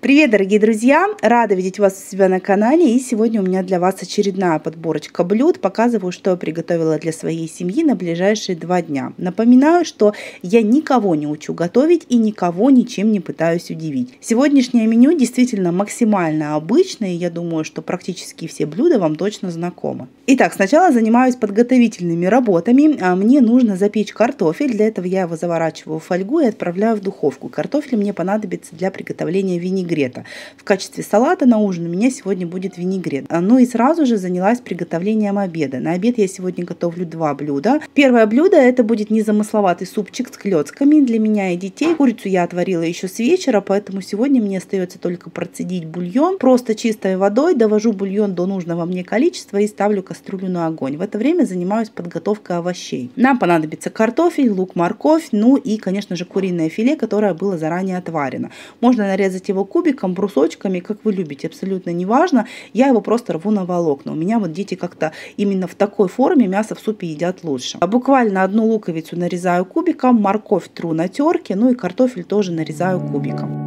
Привет, дорогие друзья! Рада видеть вас у себя на канале. И сегодня у меня для вас очередная подборочка блюд. Показываю, что я приготовила для своей семьи на ближайшие 2 дня. Напоминаю, что я никого не учу готовить и никого ничем не пытаюсь удивить. Сегодняшнее меню действительно максимально обычное. И я думаю, что практически все блюда вам точно знакомы. Итак, сначала занимаюсь подготовительными работами. Мне нужно запечь картофель. Для этого я его заворачиваю в фольгу и отправляю в духовку. Картофель мне понадобится для приготовления винегрета. В качестве салата на ужин у меня сегодня будет винегрет. Ну и сразу же занялась приготовлением обеда. На обед я сегодня готовлю 2 блюда. Первое блюдо это будет незамысловатый супчик с клетками для меня и детей. Курицу я отварила еще с вечера, поэтому сегодня мне остается только процедить бульон. Просто чистой водой довожу бульон до нужного мне количества и ставлю кастрюлю на огонь. В это время занимаюсь подготовкой овощей. Нам понадобится картофель, лук, морковь, ну и, конечно же, куриное филе, которое было заранее отварено. Можно нарезать его кубиком, брусочками, как вы любите, абсолютно неважно. Я его просто рву на волокна. У меня вот дети как-то именно в такой форме мясо в супе едят лучше. Буквально 1 луковицу нарезаю кубиком, морковь тру на терке, ну и картофель тоже нарезаю кубиком.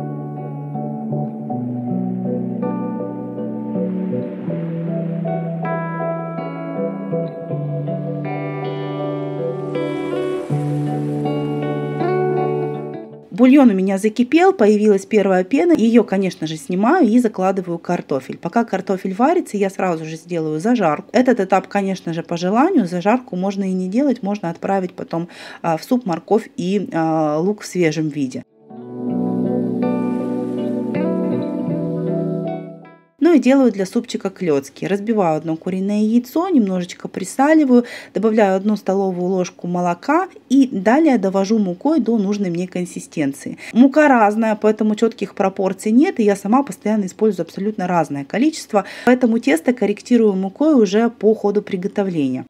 Бульон у меня закипел, появилась первая пена. Ее, конечно же, снимаю и закладываю картофель. Пока картофель варится, я сразу же сделаю зажарку. Этот этап, конечно же, по желанию. Зажарку можно и не делать, можно отправить потом в суп морковь и лук в свежем виде. Ну и делаю для супчика клетки. Разбиваю 1 куриное яйцо, немножечко присаливаю, добавляю 1 столовую ложку молока и далее довожу мукой до нужной мне консистенции. Мука разная, поэтому четких пропорций нет, и я сама постоянно использую абсолютно разное количество, поэтому тесто корректирую мукой уже по ходу приготовления.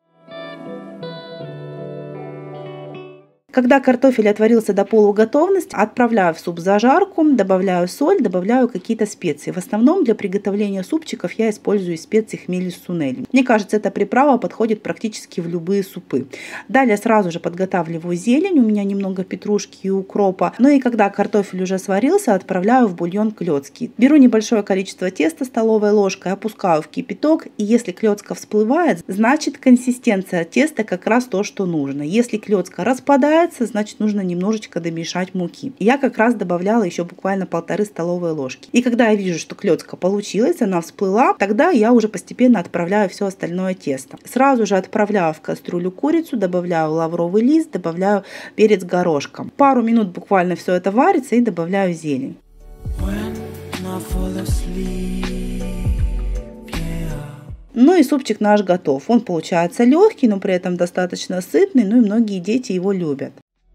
Когда картофель отварился до полуготовности, отправляю в суп зажарку, добавляю соль, добавляю какие-то специи. В основном для приготовления супчиков я использую специи хмель из сунели. Мне кажется, эта приправа подходит практически в любые супы. Далее сразу же подготавливаю зелень, у меня немного петрушки и укропа. Ну и когда картофель уже сварился, отправляю в бульон клетки. Беру небольшое количество теста столовой ложкой, опускаю в кипяток, и если клетка всплывает, значит консистенция теста как раз то, что нужно. Если клетка распадается, значит нужно немножечко домешать муки. Я как раз добавляла еще буквально 1,5 столовой ложки. И когда я вижу, что клетка получилась, она всплыла, тогда я уже постепенно отправляю все остальное тесто. Сразу же отправляю в кастрюлю курицу, добавляю лавровый лист, добавляю перец горошком. Пару минут буквально все это варится и добавляю зелень. Ну и супчик наш готов. Он получается легкий, но при этом достаточно сытный, ну и многие дети его любят.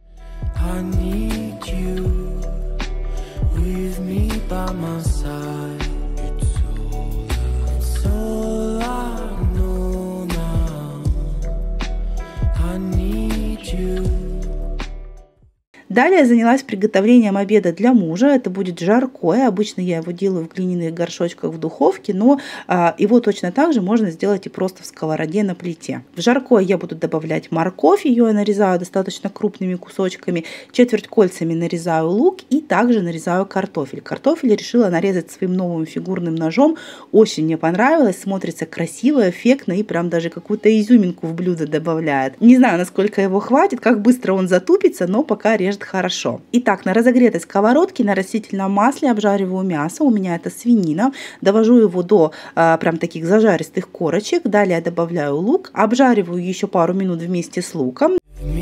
Далее занялась приготовлением обеда для мужа. Это будет жаркое. Обычно я его делаю в глиняных горшочках в духовке, но его точно так же можно сделать и просто в сковороде на плите. В жаркое я буду добавлять морковь. Ее я нарезаю достаточно крупными кусочками. Четверть кольцами нарезаю лук и также нарезаю картофель. Картофель решила нарезать своим новым фигурным ножом. Очень мне понравилось. Смотрится красиво, эффектно и прям даже какую-то изюминку в блюдо добавляет. Не знаю, насколько его хватит, как быстро он затупится, но пока режет хорошо. Итак, на разогретой сковородке на растительном масле обжариваю мясо. У меня это свинина. Довожу его до прям таких зажаристых корочек. Далее добавляю лук. Обжариваю еще пару минут вместе с луком.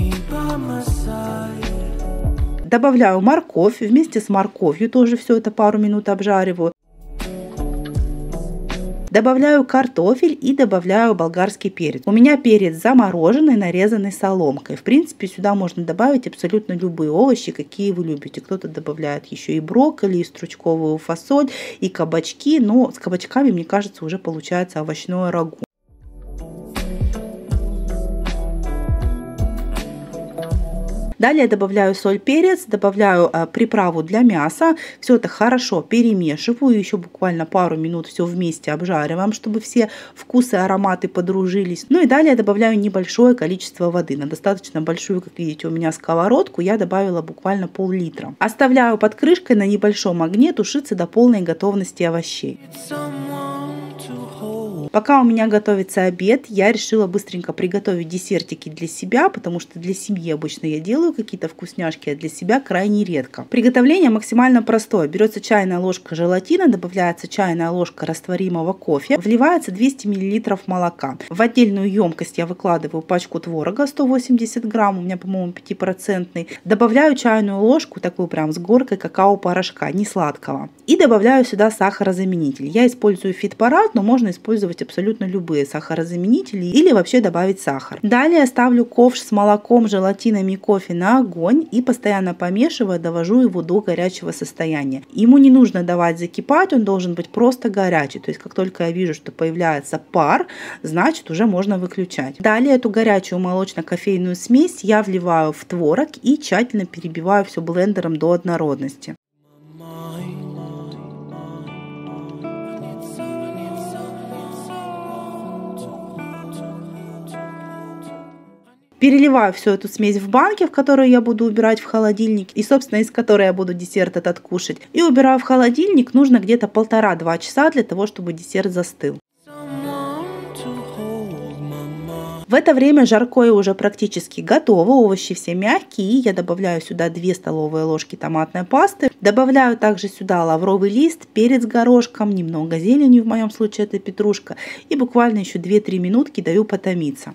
Добавляю морковь. Вместе с морковью тоже все это пару минут обжариваю. Добавляю картофель и добавляю болгарский перец. У меня перец замороженный, нарезанный соломкой. В принципе, сюда можно добавить абсолютно любые овощи, какие вы любите. Кто-то добавляет еще и брокколи, и стручковую фасоль, и кабачки. Но с кабачками, мне кажется, уже получается овощное рагу. Далее добавляю соль, перец, добавляю приправу для мяса. Все это хорошо перемешиваю, еще буквально пару минут все вместе обжариваем, чтобы все вкусы, ароматы подружились. Ну и далее добавляю небольшое количество воды. На достаточно большую, как видите, у меня сковородку я добавила буквально пол-литра. Оставляю под крышкой на небольшом огне тушиться до полной готовности овощей. Пока у меня готовится обед, я решила быстренько приготовить десертики для себя, потому что для семьи обычно я делаю какие-то вкусняшки, а для себя крайне редко. Приготовление максимально простое. Берется чайная ложка желатина, добавляется чайная ложка растворимого кофе, вливается 200 мл молока. В отдельную емкость я выкладываю пачку творога 180 грамм, у меня, по-моему, 5%. Добавляю чайную ложку, такую прям с горкой какао-порошка, не сладкого. И добавляю сюда сахарозаменитель. Я использую фит-парад, но можно использовать абсолютно любые сахарозаменители или вообще добавить сахар. Далее ставлю ковш с молоком, желатином и кофе на огонь и постоянно помешивая, довожу его до горячего состояния. Ему не нужно давать закипать, он должен быть просто горячий. То есть как только я вижу, что появляется пар, значит уже можно выключать. Далее эту горячую молочно-кофейную смесь я вливаю в творог и тщательно перебиваю все блендером до однородности. Переливаю всю эту смесь в банки, в которую я буду убирать в холодильник, и, собственно, из которой я буду десерт этот кушать. И убираю в холодильник, нужно где-то 1,5-2 часа для того, чтобы десерт застыл. В это время жаркое уже практически готово, овощи все мягкие, и я добавляю сюда 2 столовые ложки томатной пасты. Добавляю также сюда лавровый лист, перец горошком, немного зелени, в моем случае это петрушка, и буквально еще 2-3 минутки даю потомиться.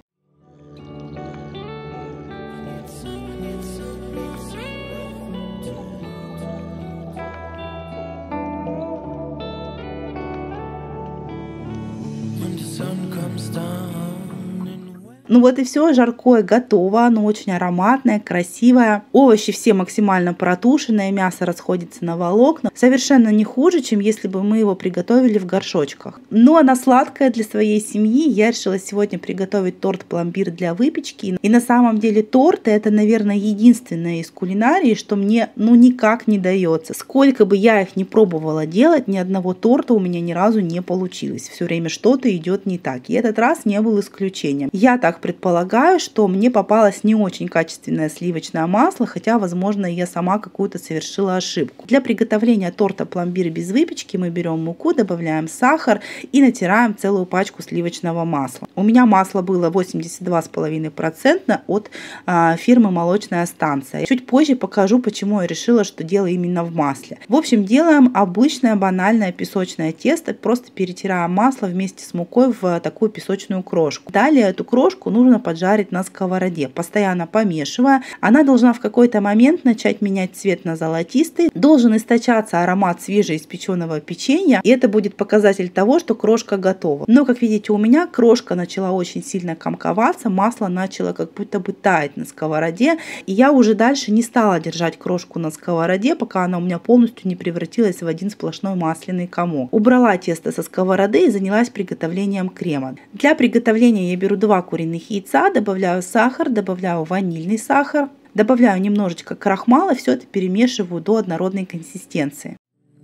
Ну вот и все, жаркое готово, оно очень ароматное, красивое. Овощи все максимально протушенные, мясо расходится на волокна. Совершенно не хуже, чем если бы мы его приготовили в горшочках. Ну а на сладкое для своей семьи я решила сегодня приготовить торт-пломбир для выпечки. И на самом деле торт — это, наверное, единственное из кулинарии, что мне никак не дается. Сколько бы я их не пробовала делать, ни одного торта у меня ни разу не получилось. Все время что-то идет не так. И этот раз не был исключением. Я так предполагаю, что мне попалось не очень качественное сливочное масло, хотя, возможно, я сама какую-то совершила ошибку. Для приготовления торта пломбир без выпечки мы берем муку, добавляем сахар и натираем целую пачку сливочного масла. У меня масло было 82,5% от фирмы «Молочная станция». Чуть позже покажу, почему я решила, что дело именно в масле. В общем, делаем обычное банальное песочное тесто, просто перетираем масло вместе с мукой в такую песочную крошку. Далее эту крошку нужно поджарить на сковороде, постоянно помешивая. Она должна в какой-то момент начать менять цвет на золотистый. Должен источаться аромат свежеиспеченного печенья, и это будет показатель того, что крошка готова. Но, как видите, у меня крошка начала очень сильно комковаться, масло начало как будто бы таять на сковороде, и я уже дальше не стала держать крошку на сковороде, пока она у меня полностью не превратилась в один сплошной масляный комок. Убрала тесто со сковороды и занялась приготовлением крема. Для приготовления я беру 2 куриных яйца, добавляю сахар, добавляю ванильный сахар, добавляю немножечко крахмала, все это перемешиваю до однородной консистенции.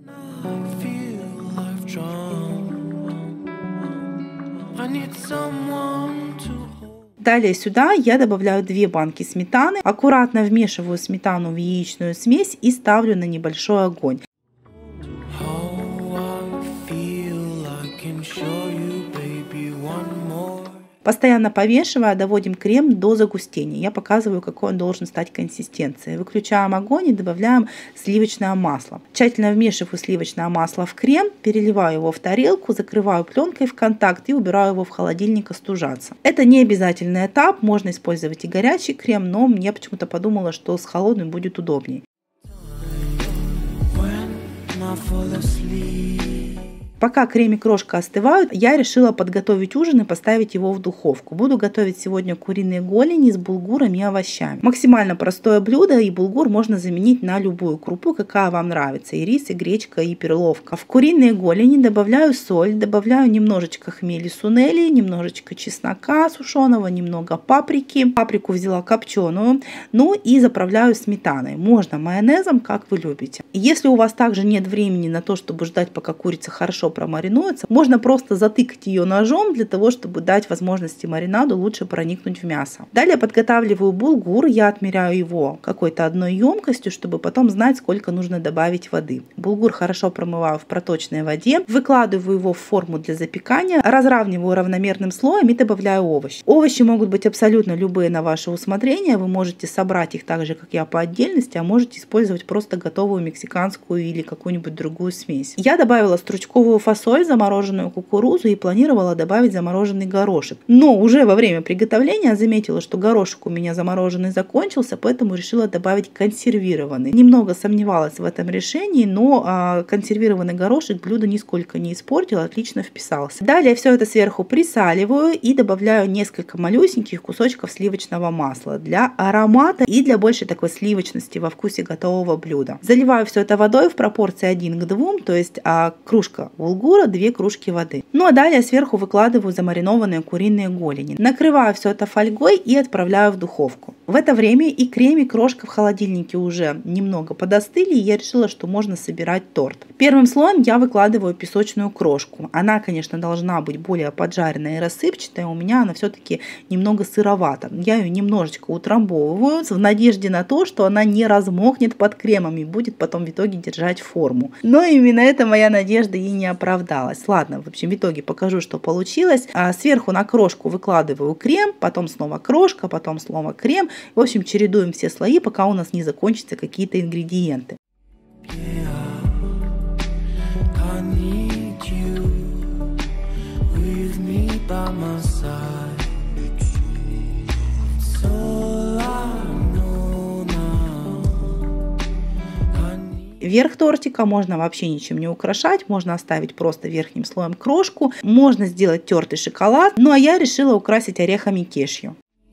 Далее сюда я добавляю 2 банки сметаны, аккуратно вмешиваю сметану в яичную смесь и ставлю на небольшой огонь. Постоянно помешивая, доводим крем до загустения. Я показываю, какой он должен стать консистенцией. Выключаем огонь и добавляем сливочное масло. Тщательно вмешиваю сливочное масло в крем, переливаю его в тарелку, закрываю пленкой в контакт и убираю его в холодильник остужаться. Это не обязательный этап, можно использовать и горячий крем, но я почему-то подумала, что с холодным будет удобнее. Пока крем и крошка остывают, я решила подготовить ужин и поставить его в духовку. Буду готовить сегодня куриные голени с булгуром и овощами. Максимально простое блюдо, и булгур можно заменить на любую крупу, какая вам нравится. И рис, и гречка, и перловка. В куриные голени добавляю соль, добавляю немножечко хмели сунели, немножечко чеснока сушеного, немного паприки. Паприку взяла копченую. Ну и заправляю сметаной. Можно майонезом, как вы любите. Если у вас также нет времени на то, чтобы ждать, пока курица хорошо промаринуется, можно просто затыкать ее ножом для того, чтобы дать возможности маринаду лучше проникнуть в мясо. Далее подготавливаю булгур. Я отмеряю его какой-то одной емкостью, чтобы потом знать, сколько нужно добавить воды. Булгур хорошо промываю в проточной воде, выкладываю его в форму для запекания, разравниваю равномерным слоем и добавляю овощи. Овощи могут быть абсолютно любые на ваше усмотрение. Вы можете собрать их так же, как я, по отдельности, а можете использовать просто готовую мексиканскую или какую-нибудь другую смесь. Я добавила стручковую фасоль, замороженную кукурузу и планировала добавить замороженный горошек. Но уже во время приготовления заметила, что горошек у меня замороженный закончился, поэтому решила добавить консервированный. Немного сомневалась в этом решении, но консервированный горошек блюдо нисколько не испортил, отлично вписался. Далее все это сверху присаливаю и добавляю несколько малюсеньких кусочков сливочного масла для аромата и для большей такой сливочности во вкусе готового блюда. Заливаю все это водой в пропорции 1 к 2, то есть кружка булгура, 2 кружки воды. Ну а далее сверху выкладываю замаринованные куриные голени. Накрываю все это фольгой и отправляю в духовку. В это время и крем, и крошка в холодильнике уже немного подостыли, и я решила, что можно собирать торт. Первым слоем я выкладываю песочную крошку. Она, конечно, должна быть более поджаренная и рассыпчатая, у меня она все-таки немного сыровата. Я ее немножечко утрамбовываю в надежде на то, что она не размокнет под кремом и будет потом в итоге держать форму. Но именно эта моя надежда и не оправдалась. Ладно, в общем, в итоге покажу, что получилось. Сверху на крошку выкладываю крем, потом снова крошка, потом снова крем. В общем, чередуем все слои, пока у нас не закончатся какие-то ингредиенты. Верх тортика можно вообще ничем не украшать, можно оставить просто верхним слоем крошку, можно сделать тертый шоколад, ну а я решила украсить орехами кешью.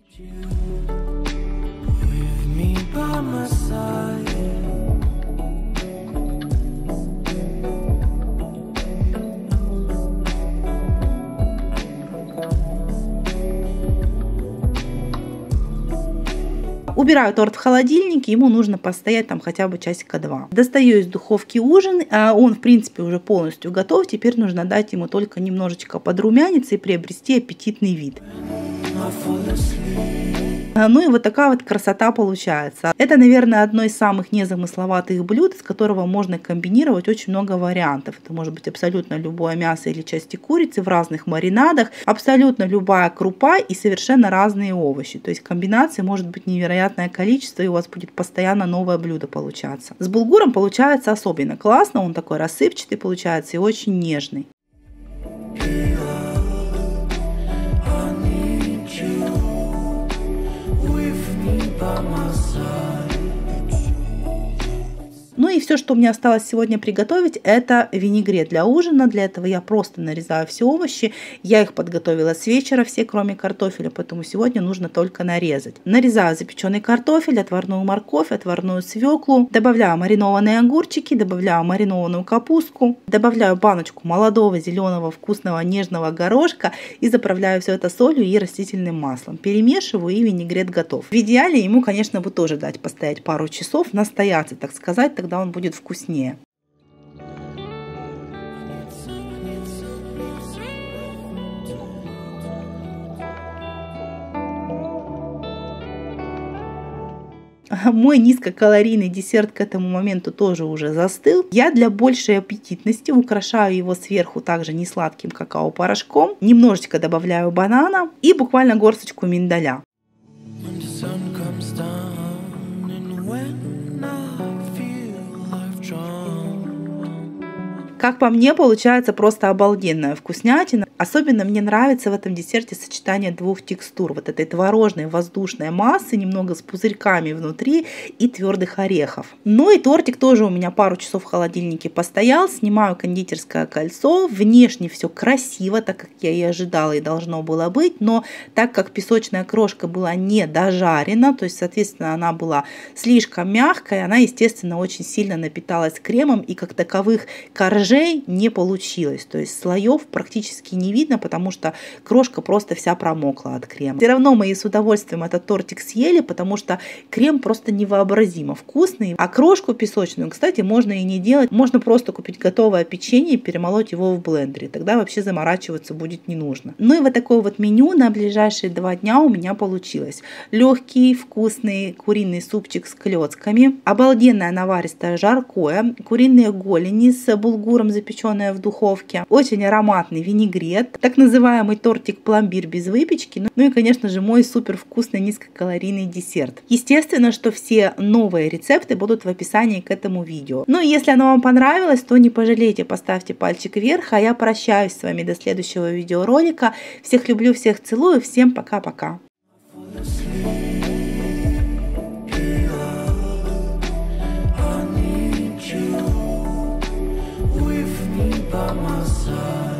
Убираю торт в холодильник, ему нужно постоять там хотя бы часика 2. Достаю из духовки ужин, он в принципе уже полностью готов, теперь нужно дать ему только немножечко подрумяниться и приобрести аппетитный вид. Ну и вот такая вот красота получается. Это, наверное, одно из самых незамысловатых блюд, из которого можно комбинировать очень много вариантов. Это может быть абсолютно любое мясо или части курицы в разных маринадах, абсолютно любая крупа и совершенно разные овощи. То есть комбинаций может быть невероятное количество, и у вас будет постоянно новое блюдо получаться. С булгуром получается особенно классно, он такой рассыпчатый получается и очень нежный. Ну и все, что мне осталось сегодня приготовить, это винегрет для ужина. Для этого я просто нарезаю все овощи. Я их подготовила с вечера, все кроме картофеля, поэтому сегодня нужно только нарезать. Нарезаю запеченный картофель, отварную морковь, отварную свеклу. Добавляю маринованные огурчики, добавляю маринованную капустку. Добавляю баночку молодого, зеленого, вкусного, нежного горошка и заправляю все это солью и растительным маслом. Перемешиваю, и винегрет готов. В идеале ему, конечно, бы тоже дать постоять пару часов, настояться, так сказать, тогда он будет вкуснее. Мой низкокалорийный десерт к этому моменту тоже уже застыл. Я для большей аппетитности украшаю его сверху также несладким какао-порошком. Немножечко добавляю банана и буквально горсточку миндаля. Как по мне, получается просто обалденная вкуснятина. Особенно мне нравится в этом десерте сочетание двух текстур. Вот этой творожной воздушной массы, немного с пузырьками внутри и твердых орехов. Ну и тортик тоже у меня пару часов в холодильнике постоял. Снимаю кондитерское кольцо. Внешне все красиво, так как я и ожидала и должно было быть. Но так как песочная крошка была не дожарена, то есть, соответственно, она была слишком мягкая, она, естественно, очень сильно напиталась кремом, и как таковых коржей не получилось. То есть слоев практически не видно, потому что крошка просто вся промокла от крема. Все равно мы и с удовольствием этот тортик съели, потому что крем просто невообразимо вкусный. А крошку песочную, кстати, можно и не делать. Можно просто купить готовое печенье и перемолоть его в блендере. Тогда вообще заморачиваться будет не нужно. Ну и вот такое вот меню на ближайшие 2 дня у меня получилось. Легкий, вкусный куриный супчик с клетками, обалденное наваристое жаркое, куриные голени с булгуром, запеченные в духовке, очень ароматный винегрет, так называемый тортик пломбир без выпечки, ну и, конечно же, мой супер вкусный низкокалорийный десерт. Естественно, что все новые рецепты будут в описании к этому видео. Ну и если оно вам понравилось, то не пожалейте, поставьте пальчик вверх, а я прощаюсь с вами до следующего видеоролика. Всех люблю, всех целую, всем пока-пока. By my side.